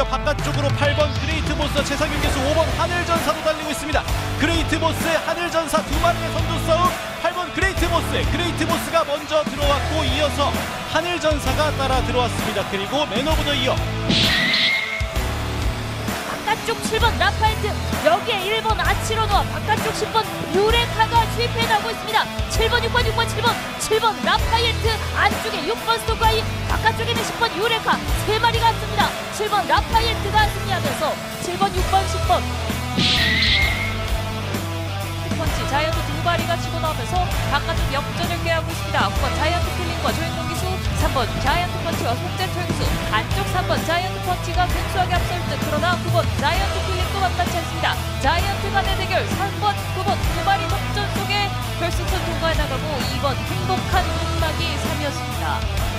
바깥쪽으로 8번 그레이트모스와 최상윤 교수 5번 하늘전사도 달리고 있습니다. 그레이트모스의 하늘전사 두 마리의 선두 싸움. 8번 그레이트모스가 먼저 들어왔고 이어서 하늘전사가 따라 들어왔습니다. 그리고 맨 오브 더 이어 바깥쪽 7번 라파엘트, 여기에 1번 아치로노와 바깥쪽 10번 유레카가 주입해 나오고 있습니다. 7번 7번 라파엘트, 안쪽에 6번 스토카이, 바깥쪽에는 10번 유레카, 3마리가 앞섭니다. 7번 라파엘트가 승리하면서 7번 6번 10번 펀치 자이언트 두 마리가 치고 나오면서 바깥쪽 역전을 꾀하고 있습니다. 9번 자이언트 킬링과 조현동 기수, 3번 자이언트 펀치와 송재철 기수, 안쪽 3번 자이언트 펀치가 근소하게 앞설 듯, 그러나 9번 자이언트 킬링도 만만치 않습니다. 자이언트 간의 대결 3번, 9번 두 마리 접전 속에 결승선 통과해 나가고 2번 행복한 음악이 3위였습니다.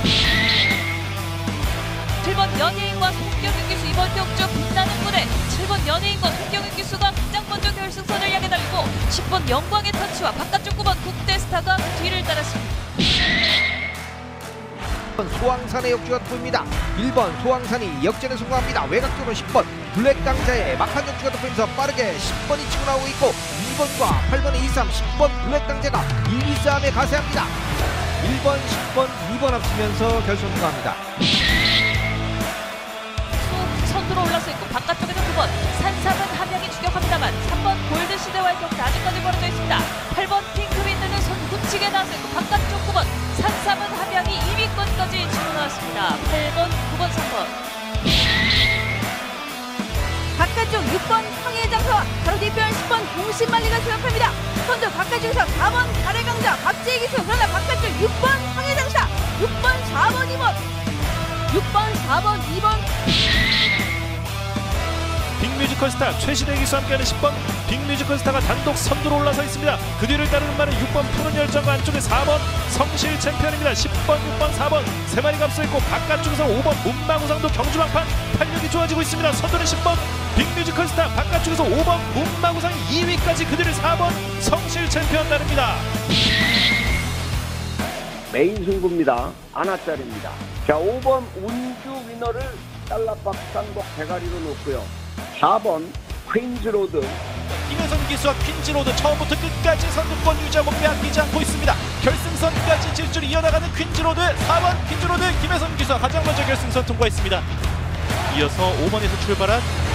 7번 연예인과 송경윤 기수, 이번 경주 빛나는 무대. 7번 연예인과 송경윤 기수가 가장 먼저 결승선을 향해 달리고 10번 영광의 터치와 바깥쪽 9번 국대스타가 그 뒤를 따랐습니다. 소왕산의 역주가 돋보입니다. 1번 소왕산이 역전에 성공합니다. 외곽쪽으로 10번 블랙강자의 막판 역주가 돋보이면서 빠르게 10번이 치고 나오고 있고 2번과 8번의 2, 3, 10번 블랙강자가 1, 2, 3에 가세합니다. 1번, 10번, 2번 앞서면서 결승 통과합니다. 선두로 올라서 있고 바깥쪽에는 9번 산삼은 함양이 추격합니다만 3번 골드시대와의 경기 아직까지 벌어져 있습니다. 8번 핑크윈드는 선 굳히게 나와서 있고 바깥쪽 9번 산삼은 함양이 2위권까지 치고 나왔습니다. 8번, 9번, 3번 바깥쪽 6번 황해장사와 바로 뒤편 10번 공신만리가 추격합니다. 선두 바깥쪽에서 4번 가래강자 박재희 기수, 그러나 바깥쪽 6번 황해장사, 6번, 4번, 2번 6번, 4번, 2번 빅뮤지컬스타 최신의 기수와 함께하는 10번 빅뮤지컬스타가 단독 선두로 올라서 있습니다. 그 뒤를 따르는 말은 6번 푸른 열정과 안쪽에 4번 성실 챔피언입니다. 10번, 6번, 4번 세 마리가 앞서 있고 바깥쪽에서 5번 문망우상도 경주방판 탄력이 좋아지고 있습니다. 선두는 10번 빅뮤지컬스타, 바깥쪽에서 5번 문망우상 2위까지 그 뒤를 4번 성실 챔피언 따릅니다. 메인 승부입니다. 아나짜리입니다. 자, 5번 운주 위너를 달러박산복 대가리로 놓고요. 4번 퀸즈로드, 김혜선 기수와 퀸즈로드 처음부터 끝까지 선두권 유지하고 빼앗기지 않고 있습니다. 결승선까지 질주를 이어나가는 퀸즈로드, 4번 퀸즈로드 김혜선 기수와 가장 먼저 결승선 통과했습니다. 이어서 5번에서 출발한